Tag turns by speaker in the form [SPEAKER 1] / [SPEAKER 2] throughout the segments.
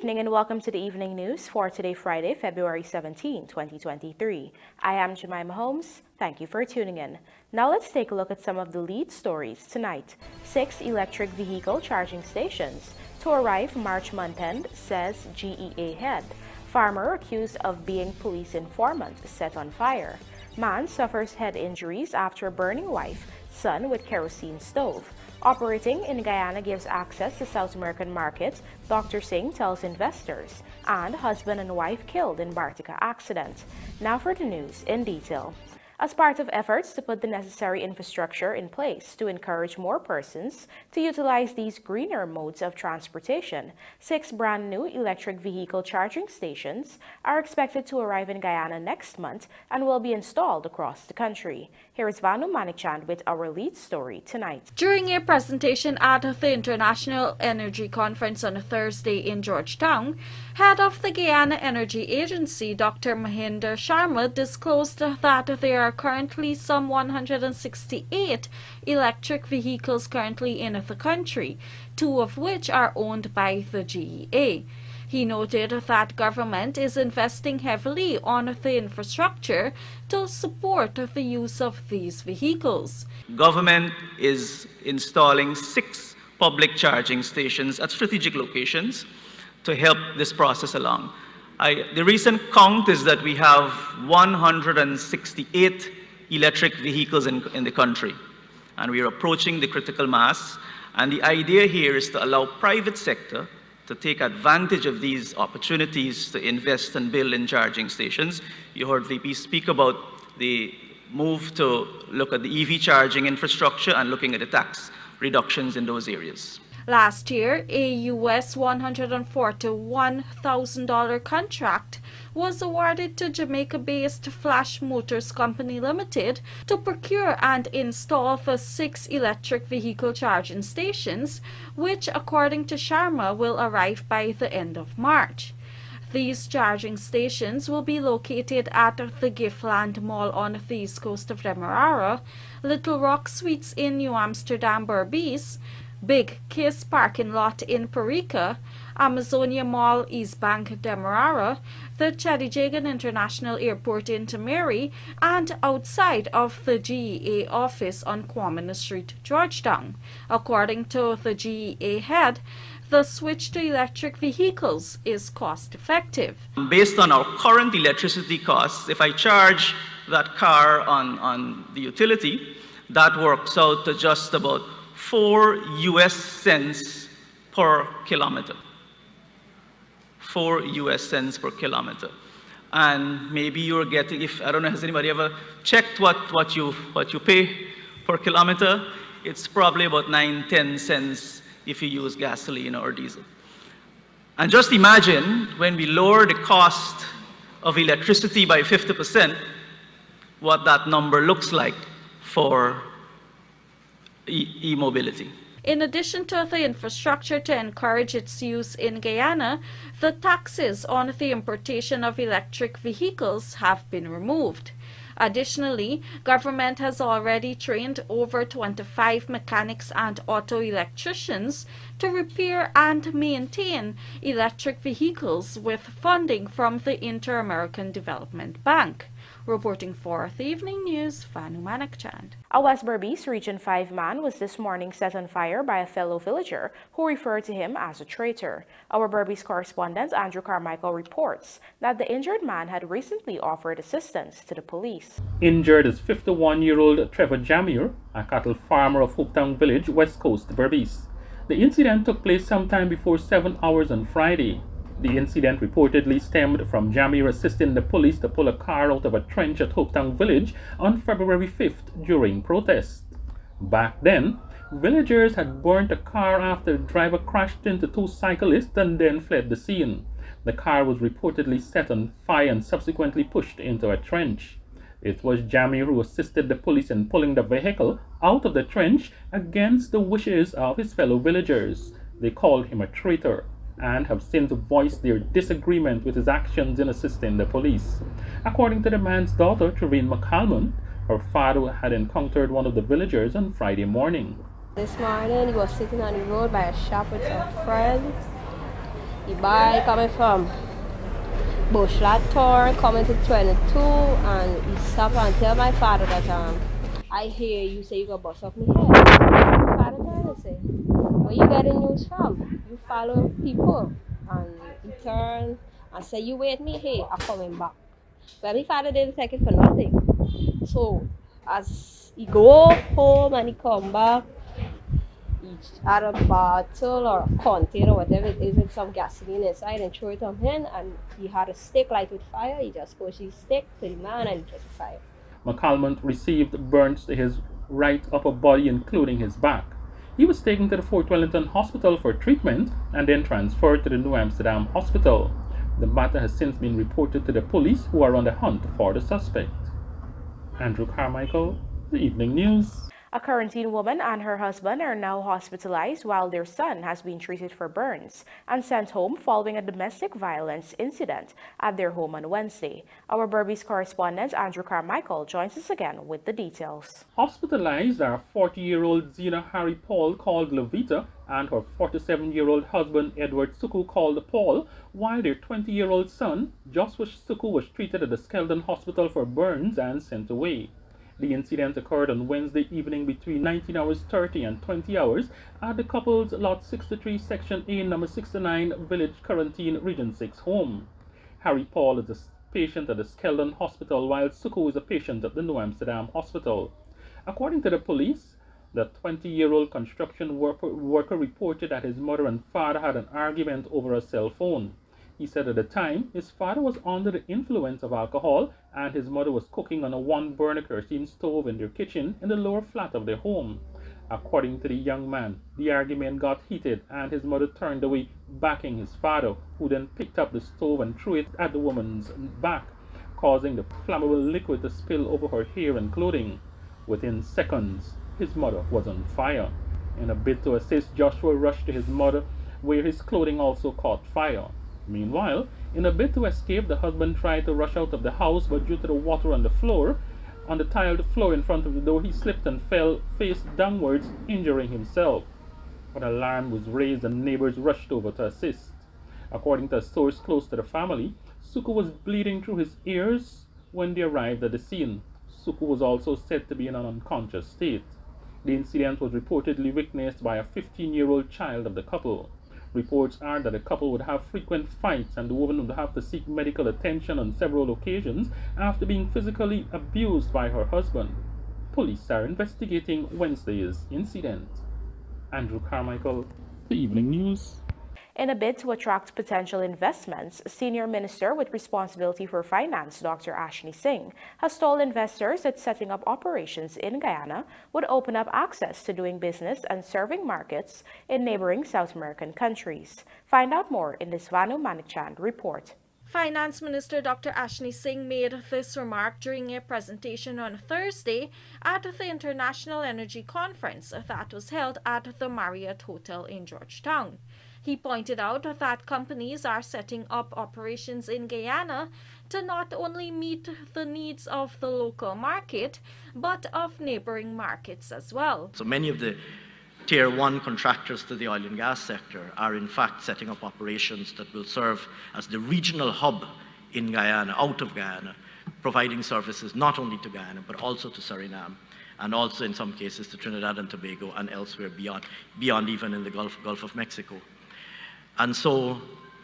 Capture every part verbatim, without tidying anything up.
[SPEAKER 1] evening and welcome to the evening news for today, Friday, February seventeenth, twenty twenty-three. I am Jemima Holmes. Thank you for tuning in. Now let's take a look at some of the lead stories tonight. Six electric vehicle charging stations to arrive March month end, says G E A head. Farmer accused of being police informant set on fire. Man suffers head injuries after burning wife, son with kerosene stove. Operating in Guyana gives access to South American markets, Doctor Singh tells investors. And husband and wife killed in Bartica accident. Now for the news in detail. As part of efforts to put the necessary infrastructure in place to encourage more persons to utilize these greener modes of transportation, six brand new electric vehicle charging stations are expected to arrive in Guyana next month and will be installed across the country. Here is Vanu Manikchand with our lead story tonight.
[SPEAKER 2] During a presentation at the International Energy Conference on Thursday in Georgetown, head of the Guyana Energy Agency, Doctor Mahinder Sharma, disclosed that there are currently some one hundred sixty-eight electric vehicles currently in the country, two of which are owned by the G E A. He noted that government is investing heavily on the infrastructure to support the use of these vehicles.
[SPEAKER 3] Government is installing six public charging stations at strategic locations to help this process along. I, the recent count is that we have one hundred sixty-eight electric vehicles in, in the country, and we are approaching the critical mass. And the idea here is to allow private sector to take advantage of these opportunities to invest and build in charging stations. You heard V P speak about the move to look at the E V charging infrastructure and looking at the tax reductions in those areas.
[SPEAKER 2] Last year, a U S one hundred forty-one thousand dollar contract was awarded to Jamaica-based Flash Motors Company Limited to procure and install the six electric vehicle charging stations, which, according to Sharma, will arrive by the end of March. These charging stations will be located at the Giftland Mall on the east coast of Demerara, Little Rock Suites in New Amsterdam Berbice, Big Kiss parking lot in Parika, Amazonia Mall, East Bank, Demerara, the Chadijagan International Airport in Tamari, and outside of the G E A office on Kwamina Street, Georgetown. According to the G E A head, the switch to electric vehicles is cost-effective.
[SPEAKER 3] Based on our current electricity costs, if I charge that car on, on the utility, that works out to just about four U S cents per kilometer. Four U S cents per kilometer. And maybe you're getting, if, I don't know, has anybody ever checked what, what, you, what you pay per kilometer? It's probably about nine, ten cents if you use gasoline or diesel. And just imagine when we lower the cost of electricity by fifty percent, what that number looks like for e-mobility.
[SPEAKER 2] In addition to the infrastructure to encourage its use in Guyana, the taxes on the importation of electric vehicles have been removed. Additionally, government has already trained over twenty-five mechanics and auto electricians to repair and maintain electric vehicles with funding from the Inter-American Development Bank. Reporting for the Evening News, Vanu Manikchand.
[SPEAKER 1] A West Berbice Region five man was this morning set on fire by a fellow villager who referred to him as a traitor. Our Berbice correspondent Andrew Carmichael reports that the injured man had recently offered assistance to the police.
[SPEAKER 4] Injured is fifty-one-year-old Trevor Jamir, a cattle farmer of Hopetown Village, West Coast, Berbice. The incident took place sometime before seven hours on Friday. The incident reportedly stemmed from Jamir assisting the police to pull a car out of a trench at Hopetown Village on February fifth during protests. Back then, villagers had burnt a car after the driver crashed into two cyclists and then fled the scene. The car was reportedly set on fire and subsequently pushed into a trench. It was Jamir who assisted the police in pulling the vehicle out of the trench against the wishes of his fellow villagers. They called him a traitor and have since voiced their disagreement with his actions in assisting the police. According to the man's daughter, Trevine McCalmont, her father had encountered one of the villagers on Friday morning.
[SPEAKER 5] This morning he was sitting on the road by a shop with some friends, The boy coming from Bushlat Town coming to twenty-two, and he stopped and tell my father that um I hear you say you gonna bust up me head. My father turned and say, where you getting news from? You follow people. And he turned and said, you wait me here, I'm coming back. But my father didn't take it for nothing. So as he go home and he come back, he had a bottle or a container or whatever it is with some gasoline inside and throw it on him, and he had a stick light with fire. He just pushed his stick to the man and he catch fire.
[SPEAKER 4] McCalmont received burns to his right upper body, including his back. He was taken to the Fort Wellington Hospital for treatment and then transferred to the New Amsterdam Hospital. The matter has since been reported to the police, who are on the hunt for the suspect. Andrew Carmichael, The Evening News.
[SPEAKER 1] A quarantined woman and her husband are now hospitalized while their son has been treated for burns and sent home following a domestic violence incident at their home on Wednesday. Our Berbice correspondent Andrew Carmichael joins us again with the details.
[SPEAKER 4] Hospitalized are forty-year-old Zena Harry Paul, called Levita, and her forty-seven-year-old husband Edward Suku, called Paul, while their twenty-year-old son Joshua Suku was treated at the Skeldon Hospital for burns and sent away. The incident occurred on Wednesday evening between nineteen hours thirty and twenty hours at the couple's Lot sixty-three, Section A, Number sixty-nine, Village Quarantine, Region six home. Harry Paul is a patient at the Skeldon Hospital, while Suku is a patient at the New Amsterdam Hospital. According to the police, the twenty-year-old construction worker, worker reported that his mother and father had an argument over a cell phone. He said at the time his father was under the influence of alcohol and his mother was cooking on a one-burner kerosene stove in their kitchen in the lower flat of their home. According to the young man, the argument got heated and his mother turned away, backing his father, who then picked up the stove and threw it at the woman's back, causing the flammable liquid to spill over her hair and clothing. Within seconds, his mother was on fire. In a bid to assist, Joshua rushed to his mother, where his clothing also caught fire. Meanwhile, in a bid to escape, the husband tried to rush out of the house, but due to the water on the floor, on the tiled floor in front of the door, he slipped and fell face downwards, injuring himself. An alarm was raised and neighbors rushed over to assist. According to a source close to the family, Suku was bleeding through his ears when they arrived at the scene. Suku was also said to be in an unconscious state. The incident was reportedly witnessed by a fifteen-year-old child of the couple. Reports are that the couple would have frequent fights and the woman would have to seek medical attention on several occasions after being physically abused by her husband. Police are investigating Wednesday's incident. Andrew Carmichael, The Evening News.
[SPEAKER 1] In a bid to attract potential investments, Senior Minister with responsibility for finance, Doctor Ashni Singh, has told investors that setting up operations in Guyana would open up access to doing business and serving markets in neighboring South American countries. Find out more in this Vanu Manikchand report.
[SPEAKER 2] Finance Minister Doctor Ashni Singh made this remark during a presentation on Thursday at the International Energy Conference that was held at the Marriott Hotel in Georgetown. He pointed out that companies are setting up operations in Guyana to not only meet the needs of the local market, but of neighboring markets as well.
[SPEAKER 6] So many of the tier one contractors to the oil and gas sector are in fact setting up operations that will serve as the regional hub in Guyana, out of Guyana, providing services not only to Guyana, but also to Suriname, and also in some cases to Trinidad and Tobago and elsewhere beyond, beyond even in the Gulf, Gulf of Mexico. And so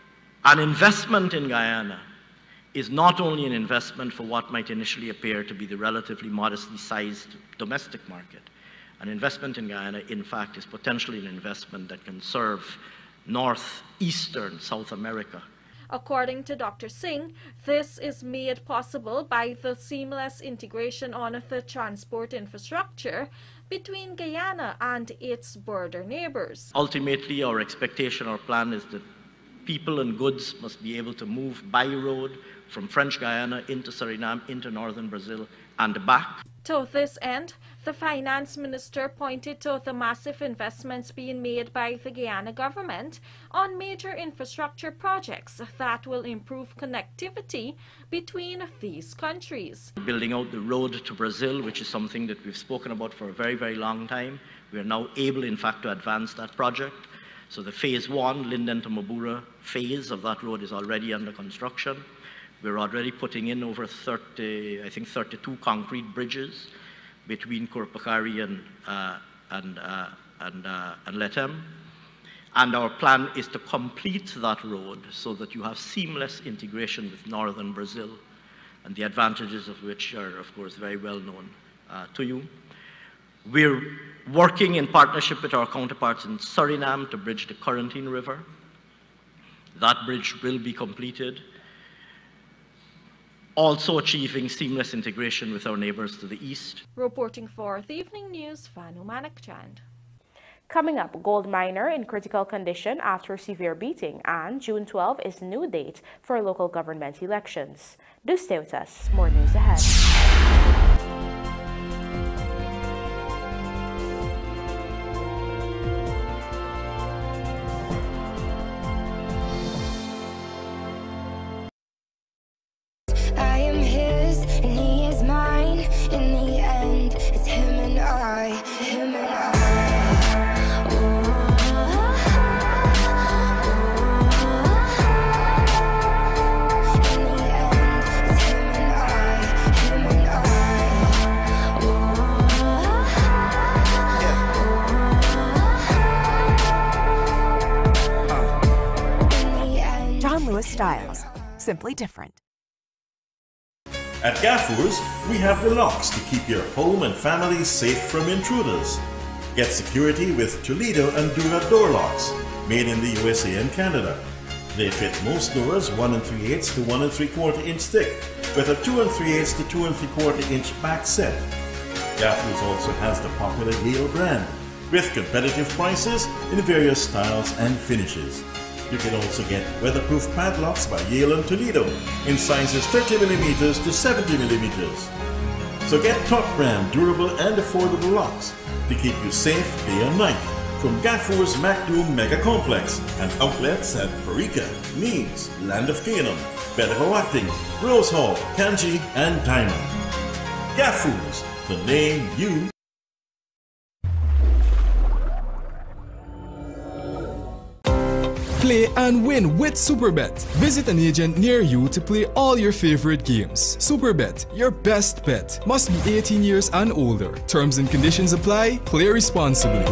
[SPEAKER 6] an investment in Guyana is not only an investment for what might initially appear to be the relatively modestly sized domestic market. An investment in Guyana, in fact, is potentially an investment that can serve northeastern South America.
[SPEAKER 2] According to Doctor Singh, this is made possible by the seamless integration on the transport infrastructure between Guyana and its border neighbors.
[SPEAKER 6] Ultimately, our expectation, our plan is that people and goods must be able to move by road from French Guyana into Suriname, into northern Brazil, and back.
[SPEAKER 2] To this end, the finance minister pointed to the massive investments being made by the Guyana government on major infrastructure projects that will improve connectivity between these countries.
[SPEAKER 6] Building out the road to Brazil, which is something that we've spoken about for a very, very long time. We are now able, in fact, to advance that project. So the phase one, Linden to Mabura phase of that road is already under construction. We're already putting in over thirty, I think thirty-two concrete bridges between Kurpakari and, uh, and, uh, and, uh, and Letem. And our plan is to complete that road so that you have seamless integration with northern Brazil, and the advantages of which are, of course, very well known uh, to you. We're working in partnership with our counterparts in Suriname to bridge the Corentyne River. That bridge will be completed. Also achieving seamless integration with our neighbors to the east.
[SPEAKER 2] Reporting for the Evening News, Vanu Manakchand.
[SPEAKER 1] Coming up, gold miner in critical condition after severe beating, and June twelfth is new date for local government elections. Do stay with us. More news ahead.
[SPEAKER 7] I am his and he is mine. In the end, it's him and I, him and I.
[SPEAKER 8] Styles, simply different.
[SPEAKER 9] At Gaffurs, we have the locks to keep your home and family safe from intruders. Get security with Toledo and Dura door locks, made in the U S A and Canada. They fit most doors one and three eighths to one and three quarter inch thick, with a two and three eighths to two and three quarter inch back set. Gaffurs also has the popular Yale brand, with competitive prices in various styles and finishes. You can also get weatherproof padlocks by Yale and Toledo in sizes thirty millimeters to seventy millimeters. So get top brand, durable and affordable locks to keep you safe day and night from Gaffurs Macdoom Mega Complex and outlets at Parika, Neves, Land of Canaan, Bedawawacting, Rose Hall, Kanji and Diamond. Gaffurs, the name you
[SPEAKER 10] Play and win with Superbet. Visit an agent near you to play all your favorite games. Superbet, your best bet. Must be eighteen years and older. Terms and conditions apply. Play responsibly.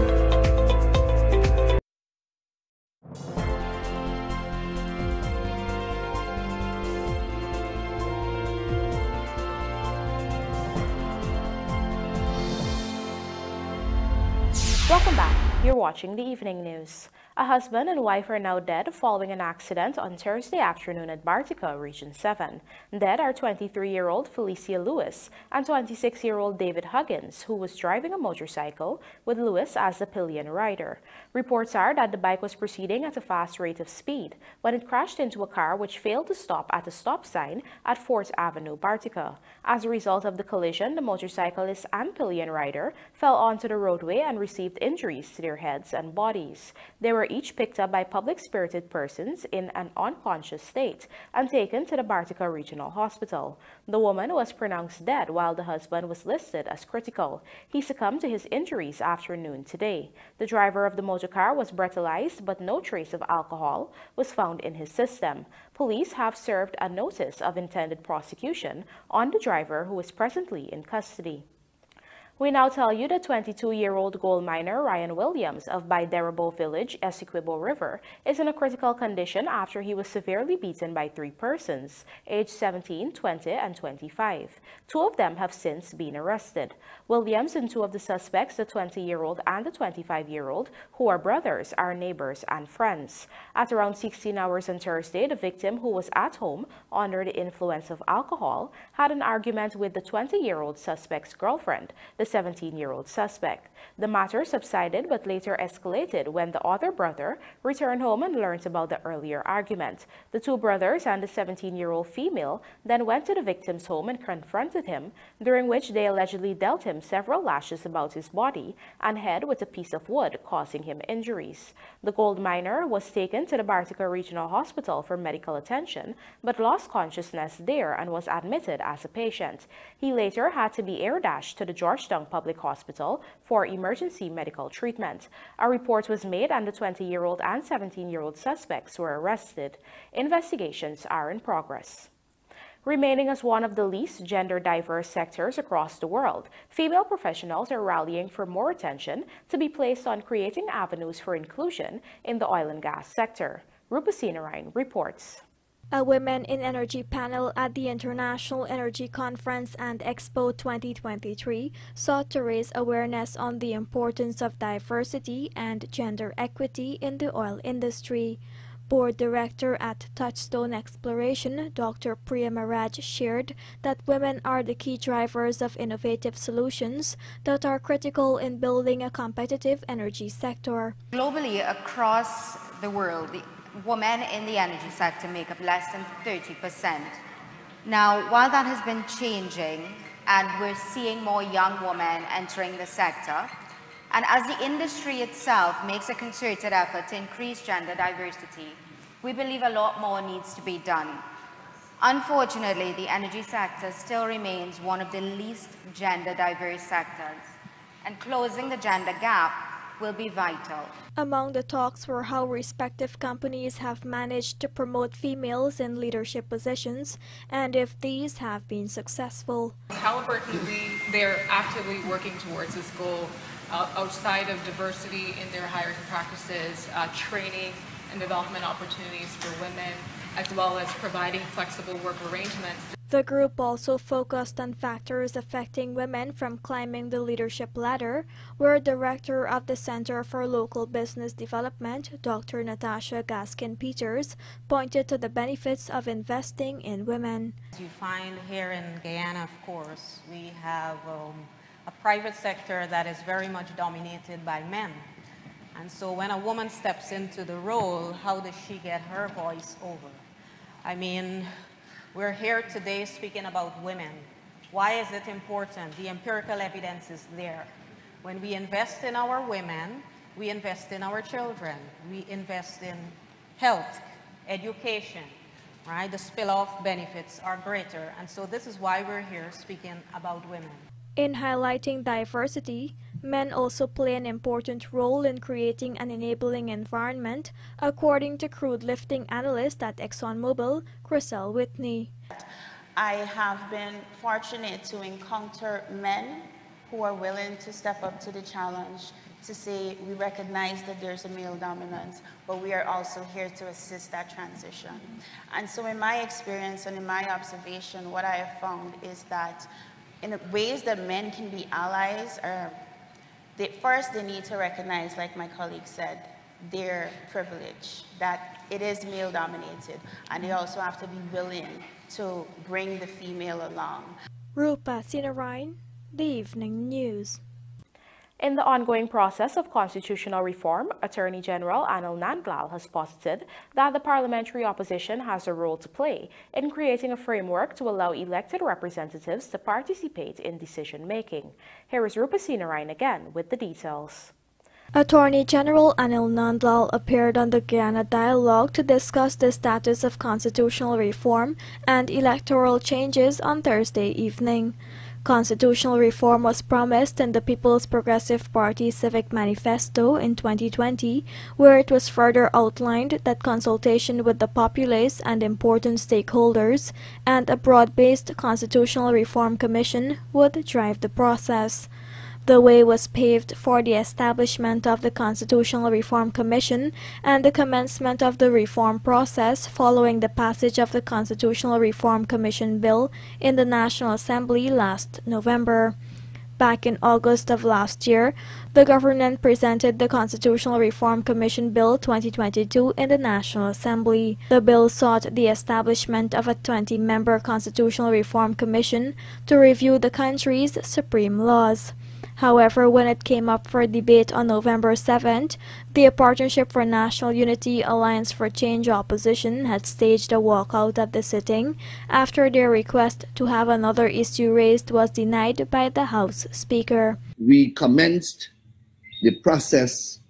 [SPEAKER 1] Welcome back. You're watching the Evening News. A husband and wife are now dead following an accident on Thursday afternoon at Bartica, Region seven. Dead are twenty-three-year-old Felicia Lewis and twenty-six-year-old David Huggins, who was driving a motorcycle with Lewis as the pillion rider. Reports are that the bike was proceeding at a fast rate of speed when it crashed into a car which failed to stop at a stop sign at fourth Avenue, Bartica. As a result of the collision, the motorcyclist and pillion rider fell onto the roadway and received injuries to their heads and bodies. They were each picked up by public-spirited persons in an unconscious state and taken to the Bartica Regional Hospital. The woman was pronounced dead while the husband was listed as critical. He succumbed to his injuries after noon today. The driver of the motorcar was breathalyzed, but no trace of alcohol was found in his system. Police have served a notice of intended prosecution on the driver, who is presently in custody. We now tell you that twenty-two-year-old gold miner Ryan Williams of Baiderabo Village, Essequibo River, is in a critical condition after he was severely beaten by three persons, aged seventeen, twenty, and twenty-five. Two of them have since been arrested. Williams and two of the suspects, the twenty-year-old and the twenty-five-year-old, who are brothers, are neighbors and friends. At around sixteen hours on Thursday, the victim, who was at home under the influence of alcohol, had an argument with the twenty-year-old suspect's girlfriend, the seventeen-year-old suspect. The matter subsided but later escalated when the other brother returned home and learned about the earlier argument. The two brothers and the seventeen-year-old female then went to the victim's home and confronted him, during which they allegedly dealt him several lashes about his body and head with a piece of wood, causing him injuries. The gold miner was taken to the Bartica Regional Hospital for medical attention but lost consciousness there and was admitted as a patient. He later had to be air dashed to the Georgetown Kupchang Public Hospital for emergency medical treatment. A report was made and the twenty-year-old and seventeen-year-old suspects were arrested. Investigations are in progress. Remaining as one of the least gender-diverse sectors across the world, female professionals are rallying for more attention to be placed on creating avenues for inclusion in the oil and gas sector. Rupa Sinarain reports.
[SPEAKER 11] A Women in Energy panel at the International Energy Conference and Expo twenty twenty-three sought to raise awareness on the importance of diversity and gender equity in the oil industry. Board Director at Touchstone Exploration, Doctor Priya Maraj, shared that women are the key drivers of innovative solutions that are critical in building a competitive energy sector.
[SPEAKER 12] Globally, across the world, the women in the energy sector make up less than thirty percent. Now, while that has been changing and we're seeing more young women entering the sector, and as the industry itself makes a concerted effort to increase gender diversity, we believe a lot more needs to be done. Unfortunately, the energy sector still remains one of the least gender diverse sectors, and closing the gender gap will be vital.
[SPEAKER 11] Among the talks were how respective companies have managed to promote females in leadership positions and if these have been successful.
[SPEAKER 13] Halliburton, we, they're actively working towards this goal. Uh, outside of diversity in their hiring practices, uh, training and development opportunities for women, as well as providing flexible work arrangements.
[SPEAKER 11] The group also focused on factors affecting women from climbing the leadership ladder, where Director of the Center for Local Business Development, Doctor Natasha Gaskin-Peters, pointed to the benefits of investing in women.
[SPEAKER 14] As you find here in Guyana, of course, we have um, a private sector that is very much dominated by men. And so when a woman steps into the role, how does she get her voice over? I mean, we're here today speaking about women. Why is it important? The empirical evidence is there. When we invest in our women, we invest in our children. We invest in health, education, right? The spill-off benefits are greater. And so this is why we're here speaking about women.
[SPEAKER 11] In highlighting diversity, men also play an important role in creating an enabling environment, according to crude lifting analyst at ExxonMobil, Chriselle Whitney.
[SPEAKER 15] I have been fortunate to encounter men who are willing to step up to the challenge, to say we recognize that there's a male dominance, but we are also here to assist that transition. And so in my experience and in my observation, what I have found is that in the ways that men can be allies are, they, first they need to recognize, like my colleague said, their privilege, that it is male dominated, and they also have to be willing to bring the female along.
[SPEAKER 11] Rupa Sinarain, The Evening News.
[SPEAKER 1] In the ongoing process of constitutional reform, Attorney General Anil Nandlal has posited that the parliamentary opposition has a role to play in creating a framework to allow elected representatives to participate in decision-making. Here is Rupa Sinarain again with the details.
[SPEAKER 11] Attorney General Anil Nandlal appeared on the Guyana Dialogue to discuss the status of constitutional reform and electoral changes on Thursday evening. Constitutional reform was promised in the People's Progressive Party Civic Manifesto in twenty twenty, where it was further outlined that consultation with the populace and important stakeholders and a broad-based Constitutional Reform Commission would drive the process. The way was paved for the establishment of the Constitutional Reform Commission and the commencement of the reform process following the passage of the Constitutional Reform Commission Bill in the National Assembly last November. Back in August of last year, the government presented the Constitutional Reform Commission Bill twenty twenty-two in the National Assembly. The bill sought the establishment of a twenty-member Constitutional Reform Commission to review the country's supreme laws. However, when it came up for debate on November seventh, the Partnership for National Unity Alliance for Change opposition had staged a walkout of the sitting after their request to have another issue raised was denied by the House Speaker.
[SPEAKER 16] We commenced the process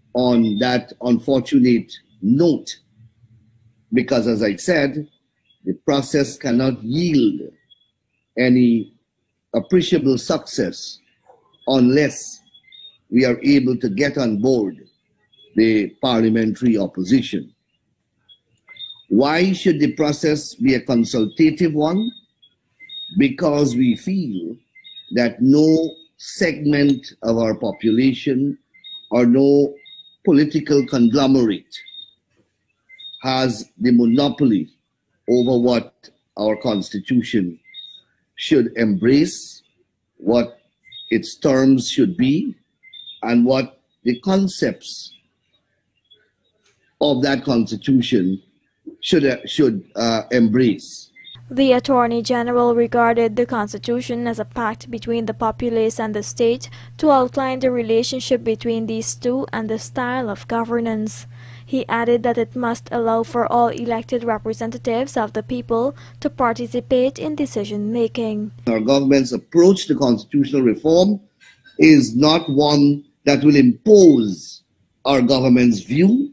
[SPEAKER 16] on that unfortunate note because, as I said, the process cannot yield any appreciable success unless we are able to get on board the parliamentary opposition. Why should the process be a consultative one? Because we feel that no segment of our population or no political conglomerate has the monopoly over what our Constitution should embrace, what its terms should be, and what the concepts of that Constitution should, uh, should uh, embrace.
[SPEAKER 11] The Attorney General regarded the Constitution as a pact between the populace and the state to outline the relationship between these two and the style of governance. He added that it must allow for all elected representatives of the people to participate in decision-making.
[SPEAKER 16] Our government's approach to constitutional reform is not one that will impose our government's view,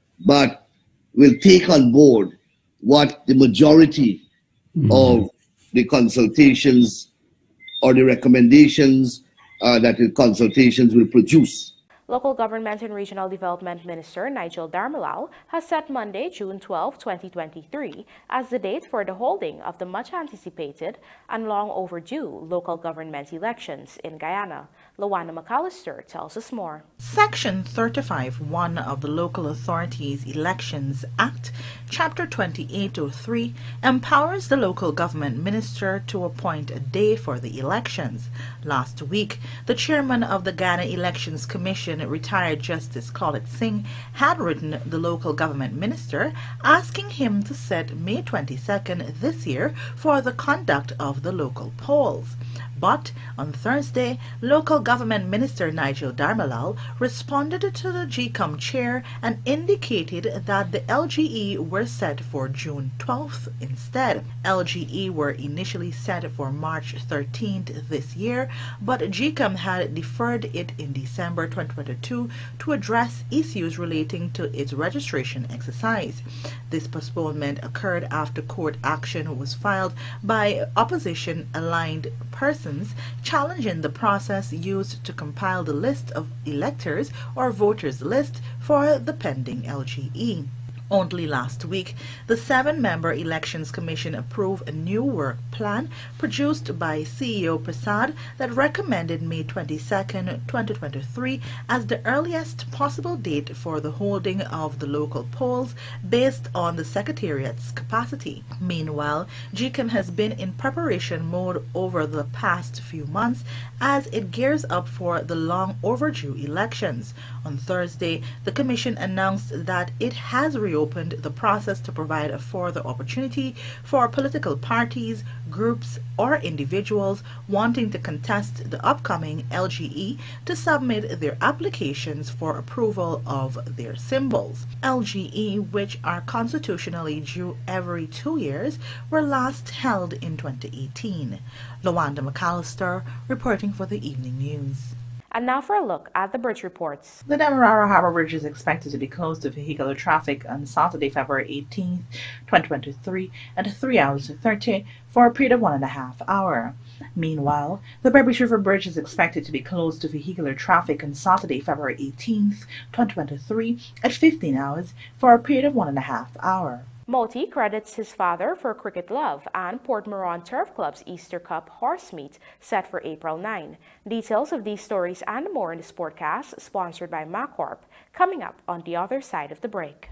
[SPEAKER 16] but will take on board what the majority mm-hmm. of the consultations or the recommendations uh, that the consultations will produce.
[SPEAKER 1] Local Government and Regional Development Minister Nigel Darmalal has set Monday, June twelfth, twenty twenty-three as the date for the holding of the much-anticipated and long overdue local government elections in Guyana. Luana McAllister tells us more.
[SPEAKER 17] Section thirty-five one of the Local Authorities Elections Act, Chapter twenty-eight oh three, empowers the local government minister to appoint a day for the elections. Last week, the chairman of the Guyana Elections Commission, retired Justice Claudette Singh, had written the local government minister asking him to set May twenty-second this year for the conduct of the local polls. But on Thursday, local government minister Nigel Darmalal responded to the G COM chair and indicated that the L G E were set for June twelfth instead. L G E were initially set for March thirteenth this year, but G COM had deferred it in December twenty twenty-two to address issues relating to its registration exercise. This postponement occurred after court action was filed by opposition-aligned persons challenging the process used to compile the list of electors or voters list for the pending L G E. Only last week, the seven-member Elections Commission approved a new work plan produced by C E O Prasad that recommended May twenty-second, twenty twenty-three as the earliest possible date for the holding of the local polls based on the Secretariat's capacity. Meanwhile, G COM has been in preparation mode over the past few months as it gears up for the long overdue elections. On Thursday, the Commission announced that it has reopened opened the process to provide a further opportunity for political parties, groups, or individuals wanting to contest the upcoming L G E to submit their applications for approval of their symbols. L G E, which are constitutionally due every two years, were last held in twenty eighteen. Lawanda McAllister reporting for the Evening News.
[SPEAKER 1] And now for a look at the bridge reports.
[SPEAKER 17] The Demerara Harbor Bridge is expected to be closed to vehicular traffic on Saturday, February eighteenth, twenty twenty-three at three hours thirty for a period of one and a half hour. Meanwhile, the Berbice River Bridge is expected to be closed to vehicular traffic on Saturday, February eighteenth, twenty twenty-three at fifteen hours for a period of one and a half hour.
[SPEAKER 1] Moti credits his father for cricket love and Port Moran Turf Club's Easter Cup horse meet set for April ninth. Details of these stories and more in the Sportcast, sponsored by MacCorp, coming up on the other side of the break.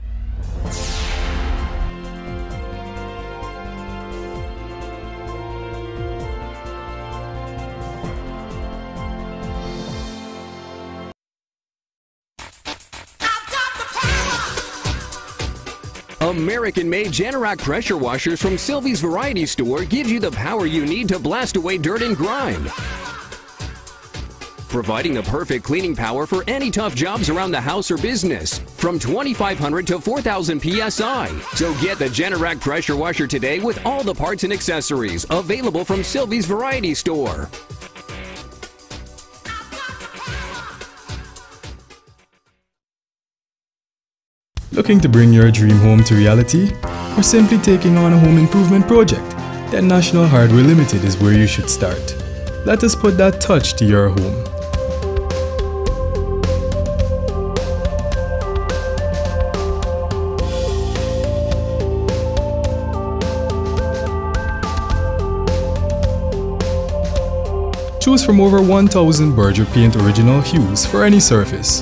[SPEAKER 18] American-made Generac pressure washers from Sylvie's Variety Store gives you the power you need to blast away dirt and grime. Providing the perfect cleaning power for any tough jobs around the house or business. From twenty-five hundred to four thousand P S I. So get the Generac pressure washer today with all the parts and accessories available from Sylvie's Variety Store.
[SPEAKER 10] Looking to bring your dream home to reality? Or simply taking on a home improvement project? Then National Hardware Limited is where you should start. Let us put that touch to your home. Choose from over one thousand Berger Paint original hues for any surface.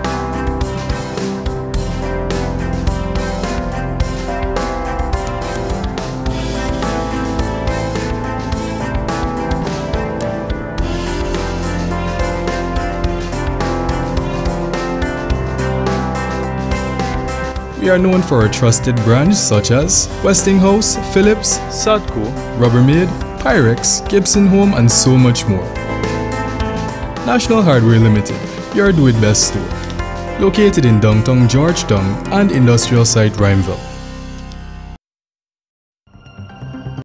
[SPEAKER 10] We are known for our trusted brands such as Westinghouse, Philips, Sadco, Rubbermaid, Pyrex, Gibson Home, and so much more. National Hardware Limited, your do-it-best store. Located in downtown Georgetown and industrial site Rhymeville.